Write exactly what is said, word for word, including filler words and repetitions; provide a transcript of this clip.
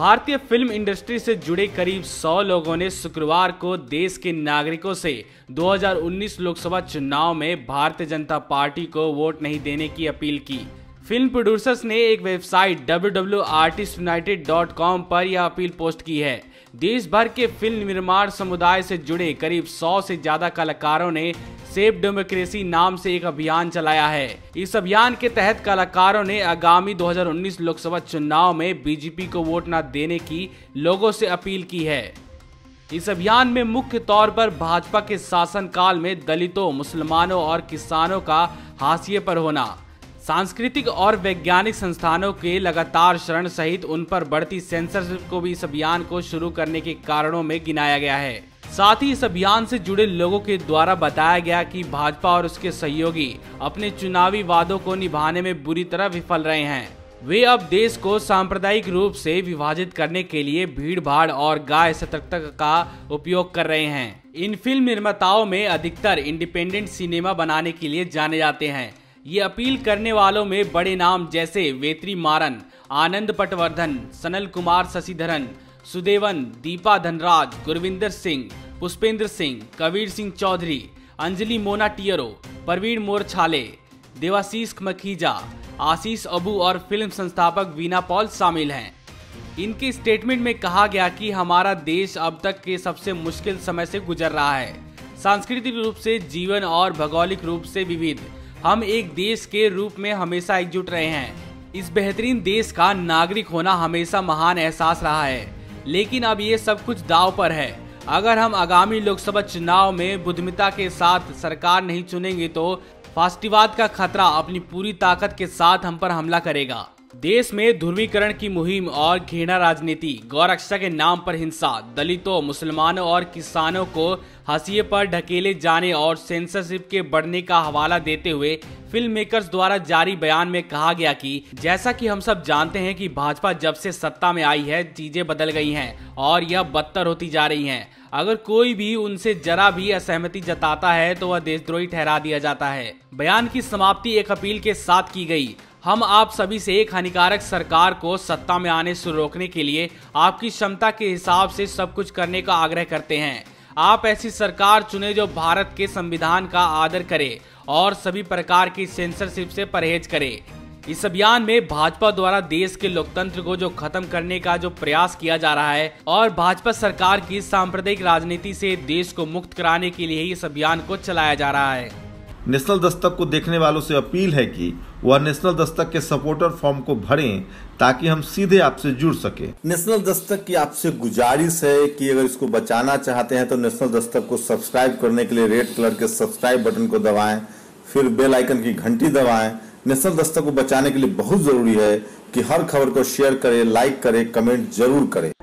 भारतीय film industry से जुड़े करीब सौ लोगों ने शुक्रवार को देश के नागरिकों से दो हज़ार उन्नीस लोकसभा चुनाव में भारतीय जनता पार्टी को वोट नहीं देने की अपील की। फिल्म प्रोड्यूसर्स ने एक website W W artist united dot com पर यह अपील पोस्ट की है। देश भर के फिल्म निर्माण समुदाय से जुड़े करीब सौ से ज्यादा कलाकारों ने सेव डेमोक्रेसी नाम से एक अभियान चलाया है। इस अभियान के तहत कलाकारों ने आगामी दो हज़ार उन्नीस लोकसभा चुनाव में बीजेपी को वोट न देने की लोगों से अपील की है। इस अभियान में मुख्य तौर पर भाजपा के शासनकाल में दलितों, मुसलमानों और किसानों का हाशिए पर होना, सांस्कृतिक और वैज्ञानिक संस्थानों के लगातार शरण सहित उन पर बढ़ती सेंसरशिप को भी इस अभियान को शुरू करने के कारणों में गिनाया गया है। साथ ही इस अभियान से जुड़े लोगों के द्वारा बताया गया कि भाजपा और उसके सहयोगी अपने चुनावी वादों को निभाने में बुरी तरह विफल रहे हैं। वे अब देश को सांप्रदायिक रूप से विभाजित करने के लिए भीड़ भाड़ और गाय सतर्कता का उपयोग कर रहे हैं। इन फिल्म निर्माताओं में अधिकतर इंडिपेंडेंट सिनेमा बनाने के लिए जाने जाते हैं। ये अपील करने वालों में बड़े नाम जैसे वेत्री मारन, आनंद पटवर्धन, सनल कुमार शशिधरन, सुदेवन, दीपा धनराज, गुरविंदर सिंह, पुष्पेंद्र सिंह, कबीर सिंह चौधरी, अंजलि मोना टियरो, प्रवीण मोरछाले, देवाशीष मखीजा, आशीष अबू और फिल्म संस्थापक वीना पॉल शामिल हैं। इनके स्टेटमेंट में कहा गया कि हमारा देश अब तक के सबसे मुश्किल समय से गुजर रहा है। सांस्कृतिक रूप से जीवन और भौगोलिक रूप से विविध हम एक देश के रूप में हमेशा एकजुट रहे हैं। इस बेहतरीन देश का नागरिक होना हमेशा महान एहसास रहा है, लेकिन अब ये सब कुछ दांव पर है। अगर हम आगामी लोकसभा चुनाव में बुद्धिमत्ता के साथ सरकार नहीं चुनेंगे तो फासिस्टवाद का खतरा अपनी पूरी ताकत के साथ हम पर हमला करेगा। देश में ध्रुवीकरण की मुहिम और घृणा राजनीति, गौरक्षा के नाम पर हिंसा, दलितों, मुसलमानों और किसानों को हाशिए पर ढकेले जाने और सेंसरशिप के बढ़ने का हवाला देते हुए फिल्म मेकर्स द्वारा जारी बयान में कहा गया कि जैसा कि हम सब जानते हैं कि भाजपा जब से सत्ता में आई है चीजें बदल गई हैं और यह बदतर होती जा रही हैं। अगर कोई भी उनसे जरा भी असहमति जताता है तो वह देशद्रोही ठहरा दिया जाता है। बयान की समाप्ति एक अपील के साथ की गई। हम आप सभी से एक हानिकारक सरकार को सत्ता में आने से रोकने के लिए आपकी क्षमता के हिसाब से सब कुछ करने का आग्रह करते हैं। आप ऐसी सरकार चुने जो भारत के संविधान का आदर करे और सभी प्रकार की सेंसरशिप से परहेज करे। इस अभियान में भाजपा द्वारा देश के लोकतंत्र को जो खत्म करने का जो प्रयास किया जा रहा है और भाजपा सरकार की सांप्रदायिक राजनीति से देश को मुक्त कराने के लिए ही इस अभियान को चलाया जा रहा है। नेशनल दस्तक को देखने वालों से अपील है कि वह नेशनल दस्तक के सपोर्टर फॉर्म को भरें ताकि हम सीधे आपसे जुड़ सके। नेशनल दस्तक की आपसे गुजारिश है कि अगर इसको बचाना चाहते हैं तो नेशनल दस्तक को सब्सक्राइब करने के लिए रेड कलर के सब्सक्राइब बटन को दबाएं, फिर बेल आइकन की घंटी दबाएं। नेशनल दस्तक को बचाने के लिए बहुत जरूरी है कि हर खबर को शेयर करें, लाइक करें, कमेंट जरूर करें।